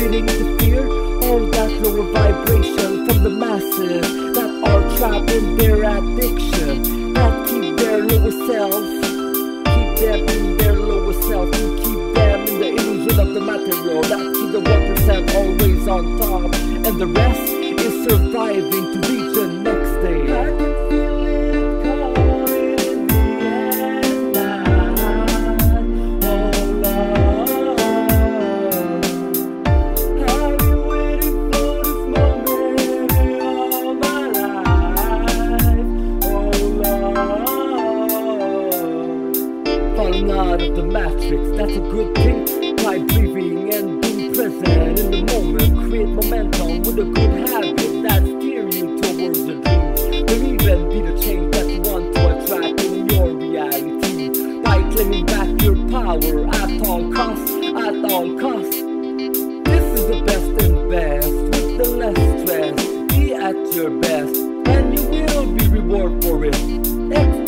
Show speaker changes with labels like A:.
A: feeding the fear, all that lower vibration from the masses that are trapped in their addiction, that keep their lower self, keep them in their lower self, to keep them in the illusion of the material, that keep the 1% always on top, and the rest is surviving to reach the next day. I can feel it coming in the end now. Oh Lord, I've been waiting for this moment all my life. Oh Lord, falling out of the matrix, that's a good thing. Try breathing and being present in the moment. Create momentum with a good habit that steer you towards your dreams. Or even be the change that you want to attract in your reality, by claiming back your power at all costs, at all costs. This is the best and best, with the less stress. Be at your best, and you will be rewarded for it.